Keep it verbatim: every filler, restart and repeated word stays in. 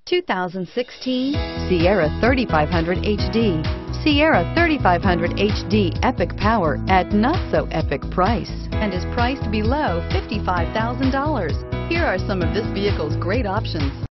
two thousand sixteen Sierra thirty-five hundred H D. Sierra thirty-five hundred H D epic power at not so epic price and is priced below fifty-five thousand dollars. Here are some of this vehicle's great options: